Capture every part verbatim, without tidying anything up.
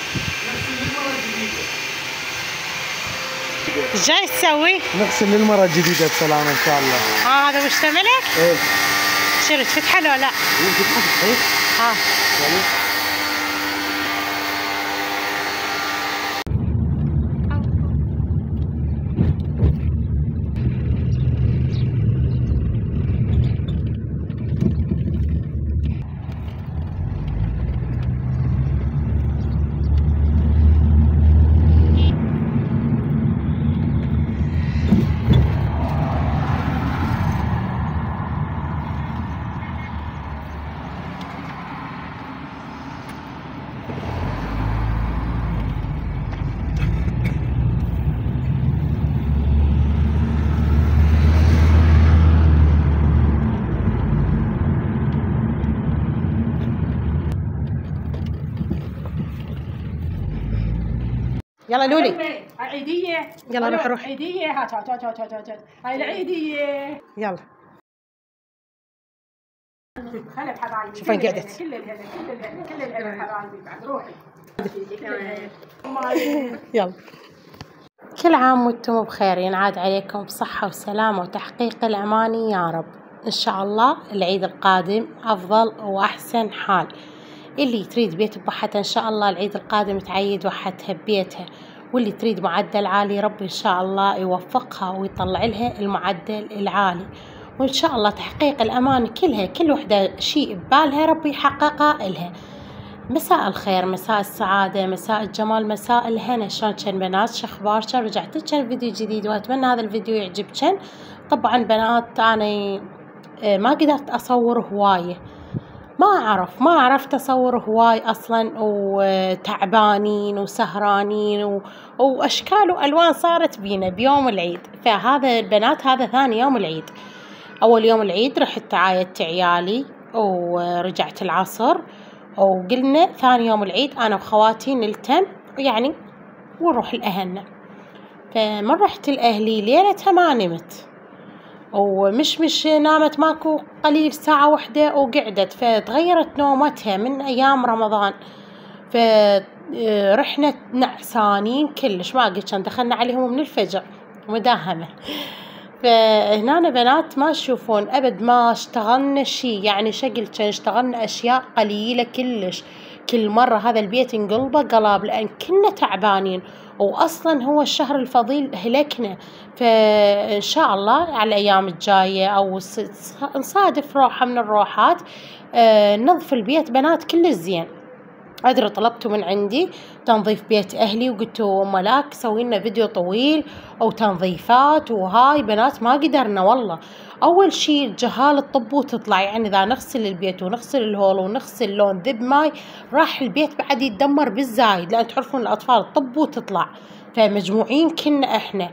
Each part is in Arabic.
ايش جاي تسوي؟ نغسل للمرة الجديدة بسلامة ان شاء الله. اه هذا مشتمله؟ ايه. شنو تفتحه لو لا؟ ايه تفتح صحيح؟ ها. يلا لولي عيدية. يلا روح روح. عيدية. هات هات هات هات هات هات هاي العيدية. يلا خلي حبايبي. شوف وين قعدت. كل الهنا كل الهنا كل الهنا حبايبي بعد روحي. يلا. كل عام وانتم بخير، ينعاد عليكم بصحة وسلامة وتحقيق الأماني يا رب. إن شاء الله العيد القادم أفضل وأحسن حال. اللي تريد بيت بوحدها إن شاء الله العيد القادم تعيد وحدها ببيتها، واللي تريد معدل عالي ربي إن شاء الله يوفقها ويطلع لها المعدل العالي، وإن شاء الله تحقيق الأمان كلها، كل وحدة شيء ببالها ربي يحققها إلها. مساء الخير، مساء السعادة، مساء الجمال، مساء الهنا. شلون كان بنات؟ شخباركن؟ رجعت لكن فيديو جديد وأتمنى هذا الفيديو يعجبكن. طبعا بنات أنا ما قدرت أصور هواية، ما أعرف ما عرفت أصور هواي أصلا، وتعبانين وسهرانين و... وأشكال وألوان صارت بينا بيوم العيد. فهذا البنات هذا ثاني يوم العيد. أول يوم العيد رحت عايدت عيالي ورجعت العصر، وقلنا ثاني يوم العيد أنا وخواتي نلتم يعني ونروح لأهلنا. فمن رحت لأهلي ليلتها ما نمت، ومش مش نامت ماكو قليل ساعة واحدة وقعدت، فتغيرت نومتها من أيام رمضان. فرحنا نعسانين كلش، ما قلت كان دخلنا عليهم من الفجر مداهمة. فهنا بنات ما تشوفون أبد ما اشتغلنا شي، يعني شكل كان اشتغلنا أشياء قليلة كلش. كل مرة هذا البيت انقلبه قلاب لأن كنا تعبانين، وأصلا هو الشهر الفضيل هلكنا. فإن شاء الله على الأيام الجاية أو نصادف روحة من الروحات آه ننظف البيت بنات كل زين. أدري طلبتوا من عندي تنظيف بيت أهلي وقلتوا ملاك سوي لنا فيديو طويل أو تنظيفات، وهاي بنات ما قدرنا والله. أول شي الجهال الطب وتطلع، يعني إذا نغسل البيت ونغسل الهول ونغسل لون ذب ماي راح البيت بعد يتدمر بالزايد، لأن تعرفون الأطفال الطب وتطلع. فمجموعين كنا إحنا،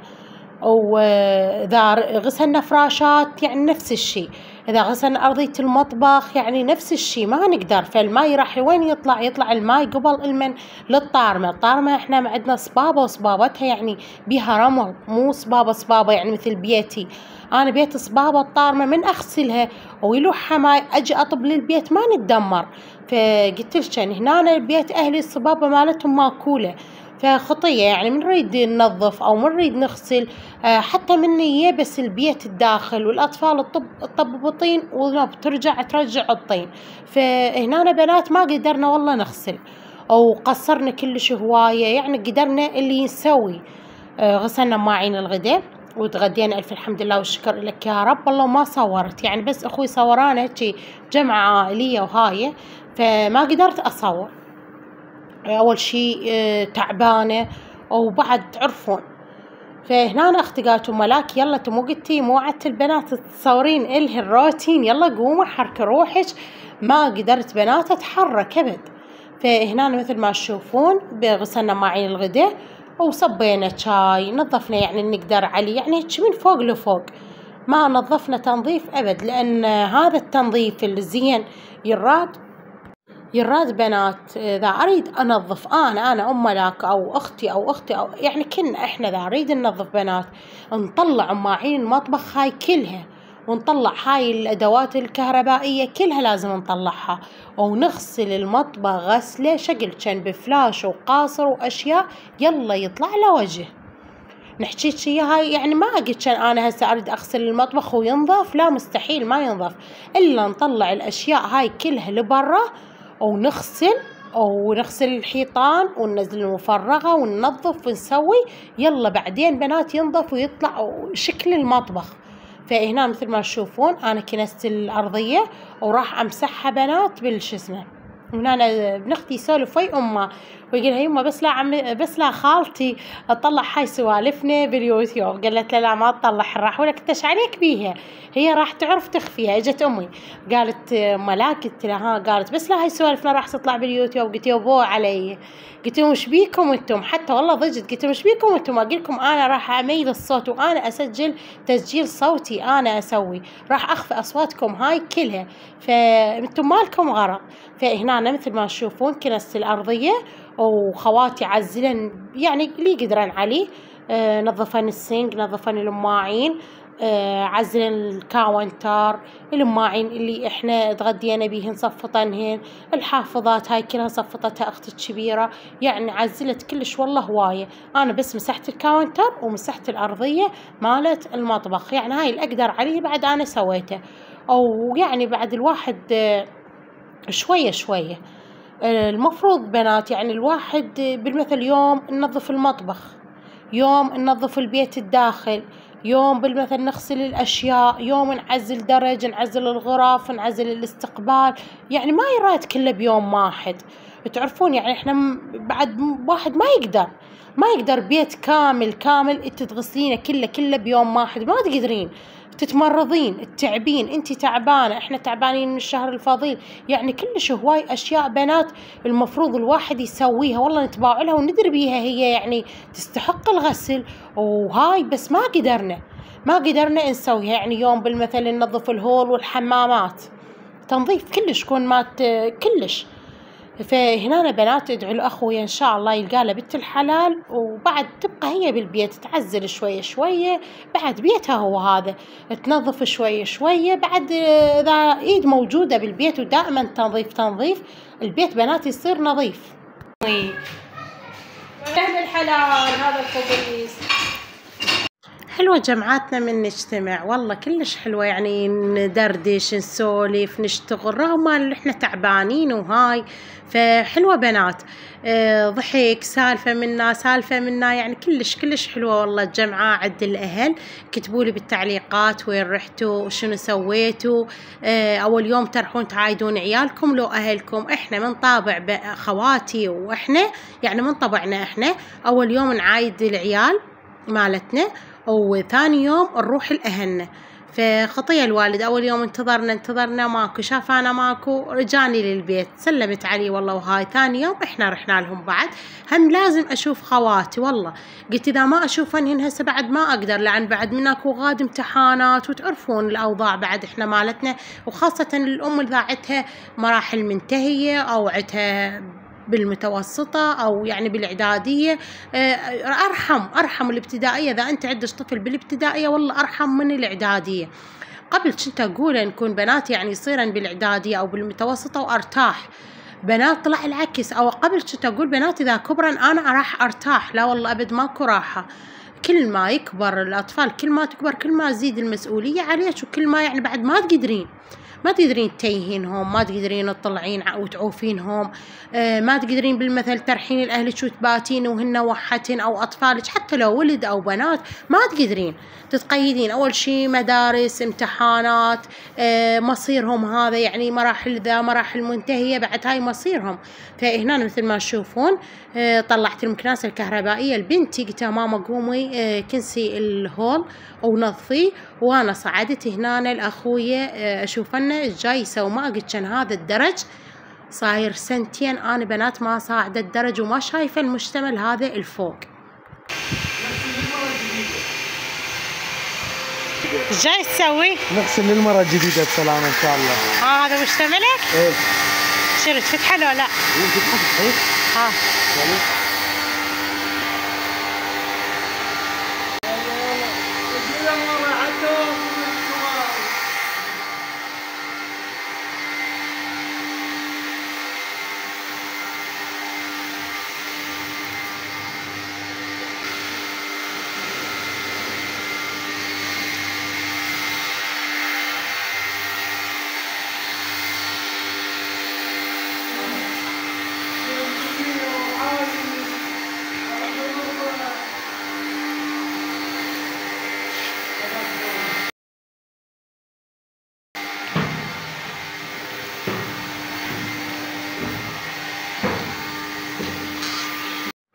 وإذا غسلنا فراشات يعني نفس الشيء، إذا غسلنا أرضية المطبخ يعني نفس الشيء، ما نقدر. فالماي راح وين يطلع؟ يطلع الماي قبل المن للطارمة. الطارمة إحنا ما عندنا صبابة، وصبابتها يعني بيها رمل، مو صبابة صبابة يعني مثل بيتي أنا. بيت صبابة الطارمة من أغسلها ويلوحها ماي أجي أطب للبيت ما نتدمر. فقلت لكن هنا البيت أهلي الصبابة مالتهم ماكولة، فخطية يعني من نريد ننظف أو من نريد نغسل آه حتى من يبس البيت الداخل، والأطفال الطب الطب بطين وترجع ترجع الطين. فهنا بنات ما قدرنا والله نغسل، أو قصرنا كلش هواية. يعني قدرنا اللي نسوي آه غسلنا مواعين الغداء وتغدينا ألف الحمد لله والشكر لك يا رب. والله ما صورت يعني، بس أخوي صورانا هيك جمعة عائلية وهاي، فما قدرت أصور. أول شي تعبانة وبعد تعرفون. فهنا أنا أختي قالت ملاك يلا مو قلتي مو وعدت البنات تصورين إلها الروتين، يلا قوموا حركي روحك. ما قدرت بنات أتحرك أبد. فهنا مثل ما تشوفون غسلنا مواعين الغداء وصبينا شاي، نظفنا يعني نقدر عليه يعني من فوق لفوق، ما نظفنا تنظيف أبد، لأن هذا التنظيف الزين يراد يراد بنات. إذا أريد أنظف أنا أنا أم ملاك أو أختي أو أختي أو يعني كنا إحنا إذا أريد ننظف بنات نطلع مواعين المطبخ هاي كلها ونطلع هاي الأدوات الكهربائية كلها لازم نطلعها، ونغسل المطبخ غسلة شكل كان بفلاش وقاصر وأشياء يلا يطلع له وجه. نحكيك شي هاي يعني ما قلت كان أنا هسه أريد أغسل المطبخ وينظف، لا مستحيل ما ينظف إلا نطلع الأشياء هاي كلها لبرا ونغسل ونغسل الحيطان وننزل المفرغة وننظف ونسوي يلا بعدين بنات ينظف ويطلع شكل المطبخ. فهنا مثل ما تشوفون أنا كنست الأرضية وراح أمسحها بنات بالش اسمه. هنا أنا بنختي يسولف ويا أمه ويقول لها يمه بس لا عم بس لا خالتي تطلع هاي سوالفنا باليوتيوب. قالت له لا ما تطلع راح ولا كنتش عليك بيها، هي راح تعرف تخفيها. اجت امي قالت ملا، قلت لها ها، قالت بس لا هاي سوالفنا راح تطلع باليوتيوب. قلت يابو علي، قلت لهم ايش بيكم انتم؟ حتى والله ضجت قلت لهم ايش بيكم انتم؟ اقول لكم انا راح اميل الصوت وانا اسجل تسجيل صوتي انا اسوي، راح اخفي اصواتكم هاي كلها، فانتم مالكم غرض. فهنا مثل ما تشوفون كنست الارضيه وخواتي عزلن يعني اللي يقدرن عليه، آه نظفن السنك نظفن الماعين، آه عزلن الكاونتر، الماعين اللي احنا تغدينا بيهن صفطنهن، الحافظات هاي كلها صفطتها اختي الكبيره، يعني عزلت كلش والله هوايه. انا بس مسحت الكاونتر ومسحت الارضيه مالت المطبخ، يعني هاي اللي اقدر عليه بعد انا سويته. او يعني بعد الواحد آه شويه شويه المفروض بنات يعني الواحد بالمثل يوم ننظف المطبخ، يوم ننظف البيت الداخل، يوم بالمثل نغسل الأشياء، يوم نعزل درج، نعزل الغرف، نعزل الاستقبال، يعني ما يراد كله بيوم واحد. تعرفون يعني احنا بعد واحد ما يقدر ما يقدر بيت كامل كامل انت تغسلينه كله كله بيوم واحد، ما تقدرين، تتمرضين تتعبين، انت تعبانه، احنا تعبانين من الشهر الفضيل، يعني كلش هواي اشياء بنات المفروض الواحد يسويها والله نتباع لها وندري بيها، هي يعني تستحق الغسل وهاي، بس ما قدرنا ما قدرنا نسويها. يعني يوم بالمثل ننظف الهول والحمامات، تنظيف كلش كون مات كلش. فهنا بنات ادعوا لاخويا ان شاء الله يلقى له بنت الحلال، وبعد تبقى هي بالبيت تعزل شويه شويه، بعد بيتها هو هذا تنظف شويه شويه، بعد اذا ايد موجوده بالبيت ودائما تنظيف تنظيف البيت بنات يصير نظيف. اهل الحلال هذا الخبيث. حلوة جمعاتنا من نجتمع والله كلش حلوة، يعني ندردش نسولف نشتغل رغم ان احنا تعبانين وهاي، فحلوة بنات. اه ضحك سالفة منا سالفة منا، يعني كلش كلش حلوة والله الجمعة عند الأهل. كتبولي بالتعليقات وين رحتوا وشنو سويتوا، اه أول يوم تروحون تعايدون عيالكم لو أهلكم. احنا من طابع خواتي واحنا يعني من طبعنا احنا أول يوم نعايد العيال مالتنا، وثاني يوم نروح لأهلنا. فخطية الوالد أول يوم انتظرنا انتظرنا ماكو، شافانا ماكو رجاني للبيت سلمت علي والله وهاي. ثاني يوم احنا رحنا لهم بعد، هم لازم أشوف خواتي والله. قلت إذا ما أشوفنهن هسه بعد ما أقدر، لأن بعد مناكو غاد امتحانات وتعرفون الأوضاع بعد احنا مالتنا، وخاصة الأم اللي ذاعتها مراحل منتهية أو عتها بالمتوسطة أو يعني بالإعدادية، أرحم أرحم الابتدائية. إذا أنت عندك طفل بالابتدائية والله أرحم من الإعدادية. قبل كنت أقول نكون بنات يعني يصيرن بالإعدادية أو بالمتوسطة وأرتاح، بنات طلع العكس. أو قبل كنت أقول بنات إذا كبرن أنا راح أرتاح، لا والله أبد ماكو راحة. كل ما يكبر الأطفال كل ما تكبر كل ما تزيد المسؤولية عليك، وكل ما يعني بعد ما تقدرين ما تقدرين تتيهينهم، ما تقدرين تطلعين وتعوفينهم، آه ما تقدرين بالمثل ترحين لأهلك وتباتين وهن وحتن أو أطفالك حتى لو ولد أو بنات ما تقدرين تتقيدين. أول شي مدارس امتحانات، آه مصيرهم هذا يعني مراحل ذا مراحل منتهية بعد هاي مصيرهم. فهنا مثل ما تشوفون آه طلعت المكنسة الكهربائية لبنتي، قلت لها ماما قومي آه كنسي الهول ونظفي، وانا صعدت هنا لاخويا اشوف انه جاي يسوي. ما قلت كان هذا الدرج صاير سنتين انا بنات ما صاعده الدرج وما شايفه المشتمل هذا الفوق. ايش جاي تسوي؟ نغسل للمرة الجديدة بسلامة ان شاء الله. اه هذا مشتملك؟ ايه. شنو تفتحه لو لا؟ ايه تفتح صحيح؟ ها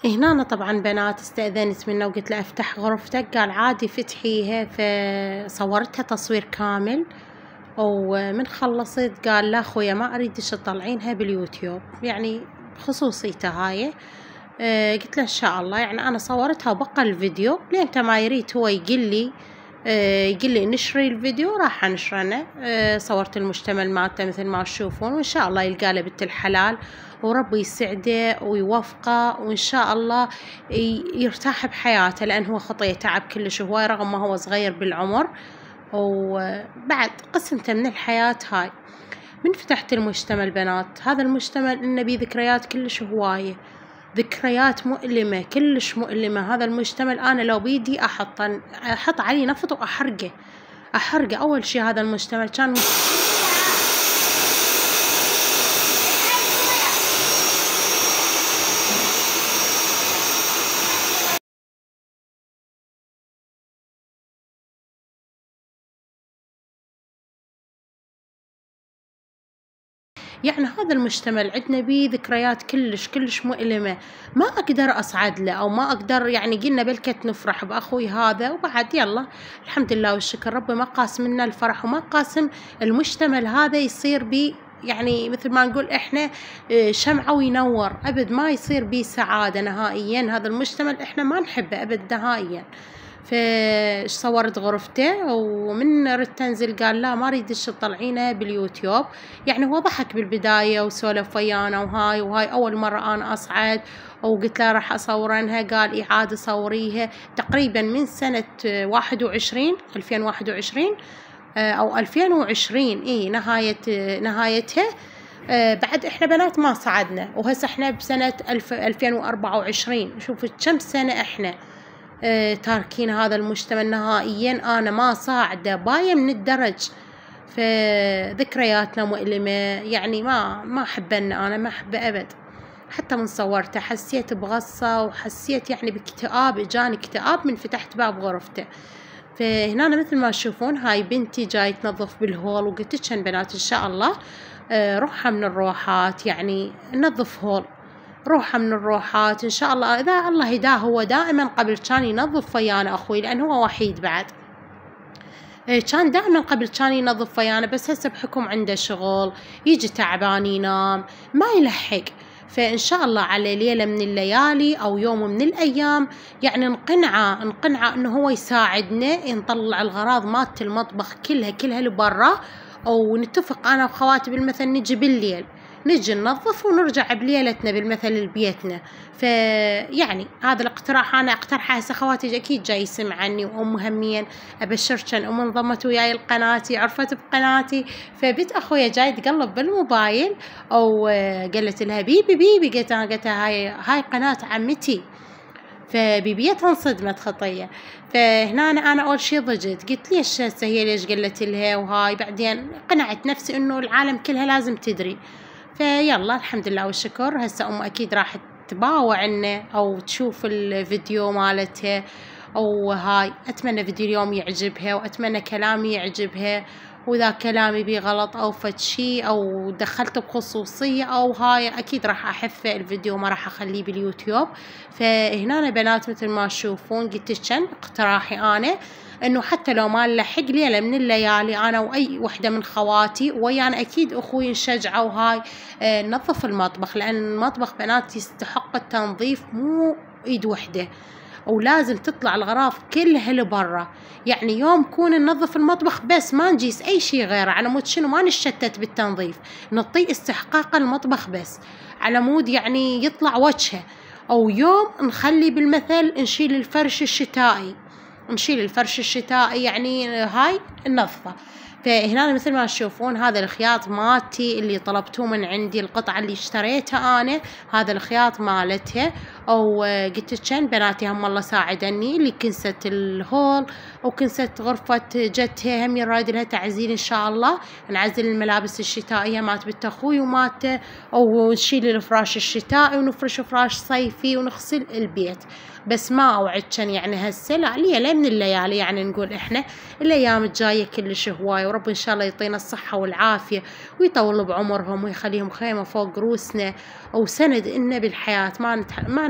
هنا طبعا بنات استأذنت منه وقلت له افتح غرفتك، قال عادي فتحيها، فصورتها تصوير كامل. ومن خلصت قال لا خويا ما اريدش تطلعينها باليوتيوب، يعني خصوصيته هاي. أه قلت له ان شاء الله، يعني انا صورتها وبقى الفيديو لين ما يريد هو يقول لي أه يقول لي نشري الفيديو راح انشرنه. أه صورت المشتمل مالته مثل ما تشوفون، وان شاء الله يلقى له بنت الحلال وربي يسعده ويوفقه، وإن شاء الله يرتاح بحياته، لأن هو خطية تعب كلش هواي رغم ما هو صغير بالعمر، وبعد قسمته من الحياة هاي. من فتحت المجتمع البنات، هذا المجتمع إنه بيه ذكريات كلش هواية، ذكريات مؤلمة كلش مؤلمة. هذا المجتمع أنا لو بيدي أحط أحط عليه نفط وأحرقه أحرقه أول شي. هذا المجتمع كان يعني هذا المجتمع عندنا بيه ذكريات كلش كلش مؤلمة، ما أقدر أصعد له أو ما أقدر، يعني قلنا بلكت نفرح بأخوي هذا وبعد يلا الحمد لله والشكر، ربي ما قاسم لنا الفرح وما قاسم المجتمع هذا يصير بيه، يعني مثل ما نقول إحنا شمعة وينور أبد، ما يصير بيه سعادة نهائيا. هذا المجتمع إحنا ما نحبه أبد نهائيا. فصورت غرفته ومن ردت تنزل قال لا ما ريدش تطلعينه باليوتيوب، يعني هو ضحك بالبداية وسولف ويانا وهاي وهاي أول مرة أنا أصعد، وقلت له راح أصورنها، قال إعادة صوريها تقريبا من سنة واحد وعشرين ألفين واحد وعشرين أو ألفين وعشرين إيه نهاية نهايتها. آه بعد إحنا بنات ما صعدنا، وهسه إحنا بسنة ألف ألفين وأربعة وعشرين، شوفوا كم سنة إحنا آه تاركين هذا المجتمع نهائيا. أنا ما صاعدة باية من الدرج، فذكرياتنا مؤلمة، يعني ما ما أحبنا، أنا ما أحبه أبد. حتى من صورته حسيت بغصة وحسيت يعني باكتئاب، إجاني اكتئاب من فتحت باب غرفته. فهنا مثل ما تشوفون هاي بنتي جاي تنظف بالهول، وقلت لكم بنات إن شاء الله آه روحها من الروحات، يعني ننظف هول روحه من الروحات إن شاء الله. إذا الله يهداه هو دائما قبل كان ينظف ويانا أخوي، لأن هو وحيد بعد، كان دائما قبل كان ينظف ويانا، بس هسه بحكم عنده شغل يجي تعبان ينام ما يلحق. فإن شاء الله على ليلة من الليالي أو يوم من الأيام يعني نقنعه نقنعه إنه هو يساعدنا نطلع الغراض مالت المطبخ كلها كلها لبرا، أو نتفق أنا وخواتي بالمثل نجي بالليل نجي ننظف ونرجع بليلتنا بالمثل لبيتنا. فيعني هذا الاقتراح أنا اقترحه، هسه خواتي أكيد جاي يسمع عني، وأم هميا أبشركن أم انضمت وياي لقناتي، عرفت بقناتي، فبنت أخويا جاي تقلب بالموبايل أو قالت لها بيبي بيبي، قلت أنا قلت هاي هاي قناة عمتي، فبيبيتها انصدمت خطية. فهنا أنا, أنا أول شي ضجت، قلت ليش هسه هي ليش قلت لها وهاي، بعدين قنعت نفسي إنه العالم كلها لازم تدري. فيلا الحمد لله والشكر، هسه أم أكيد راح تباوع عنه أو تشوف الفيديو مالتها، أو هاي أتمنى فيديو اليوم يعجبها، وأتمنى كلامي يعجبها، وإذا كلامي بيه غلط أو فد شي أو دخلت بخصوصية أو هاي أكيد راح أحذفه الفيديو، ما راح أخليه باليوتيوب. فهنا بنات مثل ما تشوفون قلت لكم اقتراحي أنا إنه حتى لو ما نلحق ليلة من الليالي أنا وأي وحدة من خواتي ويانا أكيد أخوي نشجعه وهاي آه ننظف المطبخ، لأن المطبخ بنات يستحق التنظيف مو إيد وحدة، ولازم تطلع الغراض كلها لبرا. يعني يوم كون ننظف المطبخ بس ما نجيس أي شيء غيره، على مود شنو ما نشتت بالتنظيف، نعطيه استحقاق المطبخ بس على مود يعني يطلع وجهه. أو يوم نخلي بالمثل نشيل الفرش الشتائي نشيل الفرش الشتائي يعني هاي النظفة. فهنا مثل ما تشوفون هذا الخياط مالتي اللي طلبتوه من عندي، القطعة اللي اشتريتها أنا هذا الخياط مالتها، أو قلت لكم بناتي هم الله ساعدني اللي كنست الهول وكنست غرفة جتها هم يرايد لها تعزيل إن شاء الله، نعزل الملابس الشتائية مات بنت أخوي ومات، أو نشيل الفراش الشتائي ونفرش فراش صيفي ونغسل البيت. بس ما أوعدكن يعني هسه لا، ليلة من الليالي يعني نقول إحنا الأيام الجاية كلش هواي، ورب إن شاء الله يعطينا الصحة والعافية ويطول بعمرهم ويخليهم خيمة فوق روسنا وسند إلنا بالحياة، ما نتح... ما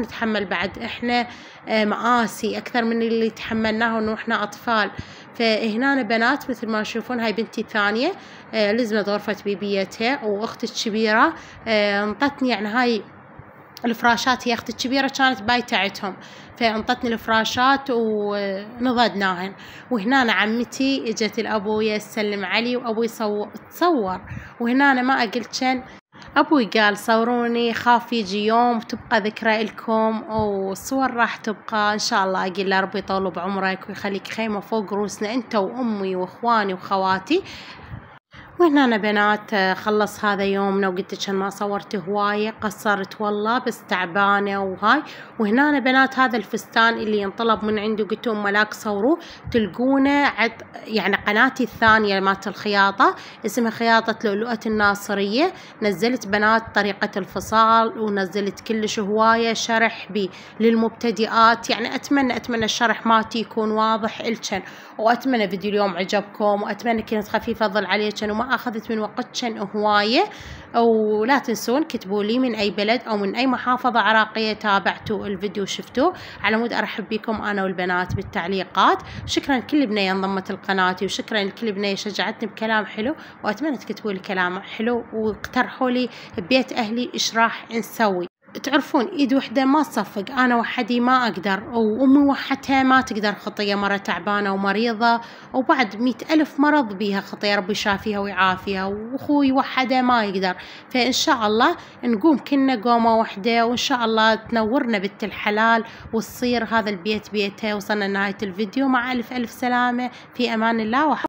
نتحمل بعد إحنا مآسي أكثر من اللي تحملناه ونحنا أطفال. فهنا بنات مثل ما تشوفون هاي بنتي الثانية لزمت غرفة بيبيتها، وأختي الكبيرة انطتني يعني هاي الفراشات، هي أختي الكبيرة كانت بايتة عندهم فانطتني الفراشات ونضدناهن. وهنا عمتي اجت لأبويا تسلم علي وأبوي تصور، وهنا ما قلت كان أبوي قال صوروني خاف يجي يوم تبقى ذكرى لكم والصور راح تبقى إن شاء الله. أقول له ربي يطول بعمرك ويخليك خيمة فوق روسنا أنت وأمي وإخواني وخواتي. وهنا أنا بنات خلص هذا يومنا، وقلت كان ما صورت هواية، قصرت والله بس تعبانة وهاي. وهنا أنا بنات هذا الفستان اللي ينطلب من عندي وقلت لهم ملاك صوروا تلقونه عد يعني قناتي الثانية مالت الخياطة اسمها خياطة لؤلؤة الناصرية. نزلت بنات طريقة الفصال ونزلت كلش هواية شرح بي للمبتدئات، يعني أتمنى أتمنى الشرح مالتي يكون واضح إلكن، وأتمنى فيديو اليوم عجبكم، وأتمنى كانت خفيفة ظل عليكن وما أخذت من وقتكن هواية. ولا تنسون كتبوا لي من أي بلد أو من أي محافظة عراقية تابعتوا الفيديو وشفتوه، على مود أرحب بكم أنا والبنات بالتعليقات. شكرا كل بنية انضمت لقناتي، وشكرا لكل بنية شجعتني بكلام حلو، وأتمنى تكتبوا لي كلام حلو واقترحوا لي ببيت أهلي إيش راح نسوي. تعرفون ايد وحدة ما تصفق، انا وحدي ما اقدر، وامي وحدها ما تقدر، خطية مرة تعبانة ومريضة وبعد مئة الف مرض بيها خطية ربي يشافيها ويعافيها، واخوي وحده ما يقدر. فان شاء الله نقوم كنا قومة وحدة، وان شاء الله تنورنا بنت الحلال وتصير هذا البيت بيته. وصلنا لنهاية الفيديو، مع الف الف سلامة، في امان الله.